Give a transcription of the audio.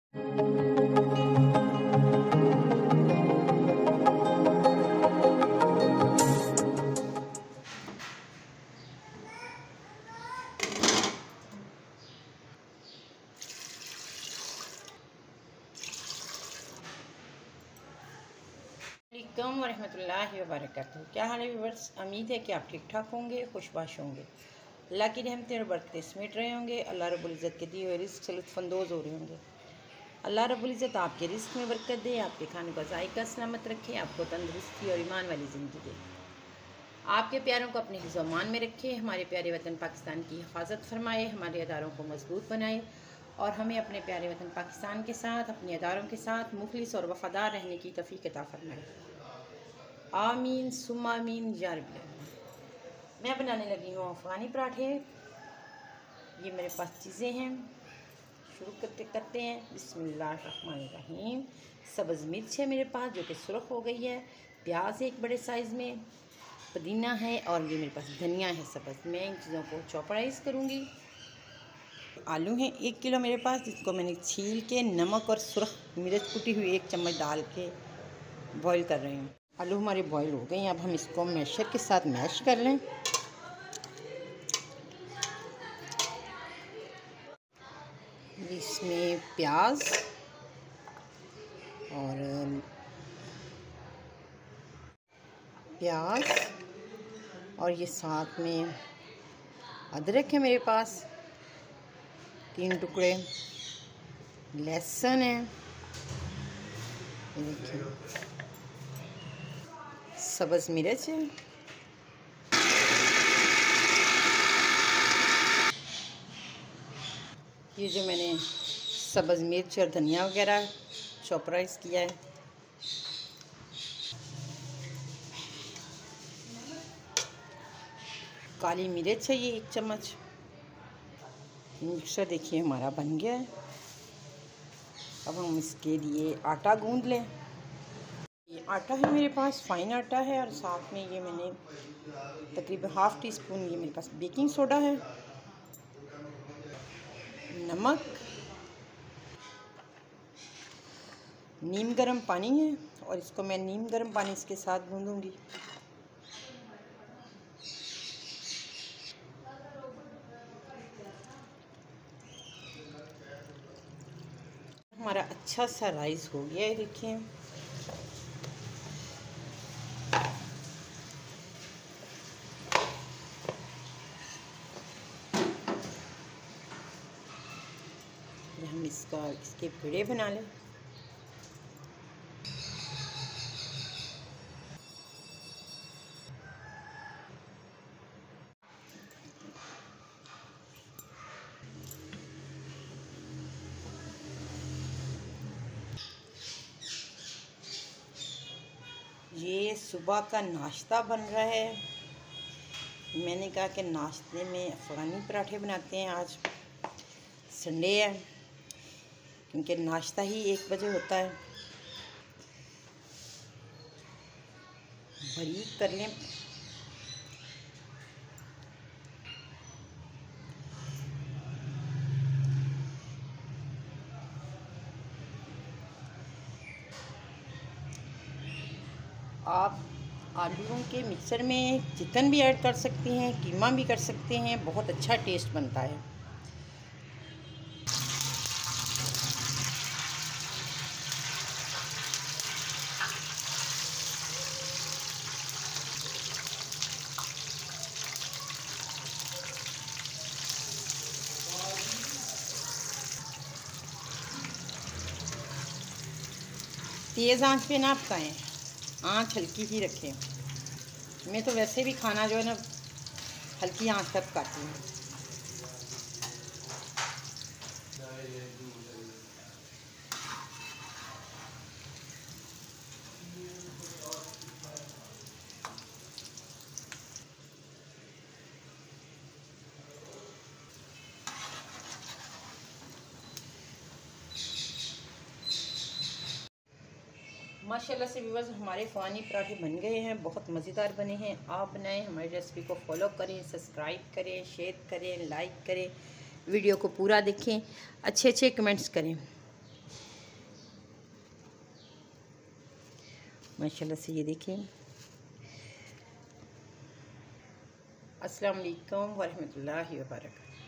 अस्सलाम वरहमतुल्लाहि वबरकातुहू। क्या हाल है व्यूअर्स? उम्मीद है कि आप ठीक ठाक होंगे, खुशबाश होंगे, अल्लाह की रहमतें और बरकतें समेट रहे होंगे, अल्लाह रब्बुल इज़्ज़त के दिए हुए रिस्क से लुत्फ़अंदोज़ हो रहे होंगे। अल्लाह रब्बुल इज़्ज़त आपके रिस्क में बरकत दे, आपके खाने का ज़ायका सलामत रखे, आपको तंदुरुस्ती और ईमान वाली ज़िंदगी दे, आपके प्यारों को अपने हिज़्ज़ो-मान में रखे, हमारे प्यारे वतन पाकिस्तान की हिफाजत फरमाए, हमारे अदारों को मजबूत बनाए और हमें अपने प्यारे वतन पाकिस्तान के साथ, अपने अदारों के साथ मुखलिस और वफ़ादार रहने की तौफ़ीक़ अता फरमाए। आमीन सुम्मा आमीन या रब्बिल आलमीन। मैं बनाने लगी हूँ अफ़गानी पराठे। ये मेरे पास चीज़ें हैं, शुरू करते हैं। बिस्मिल्लाहिर्रहमानिर्रहीम। सब्ज़ मिर्च है मेरे पास जो कि सुरख हो गई है, प्याज है एक बड़े साइज़ में, पुदीना है और ये मेरे पास धनिया है सब्ज़। मैं इन चीज़ों को चॉपराइज़ करूँगी। आलू हैं 1 किलो मेरे पास, जिसको मैंने छील के नमक और सुरख मिर्च कुटी हुई 1 चम्मच डाल के बॉईल कर रही हूँ। आलू हमारे बॉईल हो गए हैं, अब हम इसको मैशर के साथ मैश कर लें। इसमें प्याज और ये साथ में अदरक है मेरे पास 3 टुकड़े, लहसुन है ये देखिए, सब्ज़ मिर्च है, ये जो मैंने सब्ज़ मिर्च और धनिया वगैरह चॉपराइज़ किया है, काली मिर्च है ये 1 चम्मच। मिक्सर देखिए हमारा बन गया है। अब हम इसके लिए आटा गूंद लें। ये आटा है मेरे पास, फाइन आटा है और साथ में ये मैंने तकरीबन ½ टी स्पून ये मेरे पास बेकिंग सोडा है, नमक, नीम गर्म पानी है और इसको मैं नीम गर्म पानी इसके साथ गूंदूंगी। हमारा अच्छा सा राइस हो गया है देखिए। हम इसके पेड़े बना लें। ये सुबह का नाश्ता बन रहा है। मैंने कहा कि नाश्ते में अफ़गानी पराठे बनाते हैं, आज संडे है, क्योंकि नाश्ता ही 1 बजे होता है। बारीक कर लें। आप आलूओं के मिक्सर में चिकन भी ऐड कर सकते हैं, कीमा भी कर सकते हैं, बहुत अच्छा टेस्ट बनता है। तेज़ आंच पे ना पकाएं, आंच हल्की ही रखें। मैं तो वैसे भी खाना जो है ना हल्की आंच पर पकाती हूँ। माशाल्लाह से व्यूअर्स हमारे फ़गानी पराठे बन गए हैं, बहुत मज़ेदार बने हैं। आप बनाएं, हमारी रेसिपी को फॉलो करें, सब्सक्राइब करें, शेयर करें, लाइक करें, वीडियो को पूरा देखें, अच्छे अच्छे कमेंट्स करें। माशाल्लाह से। ये देखें। अस्सलाम वालेकुम वरहमतुल्लाहि वबरकातुहू।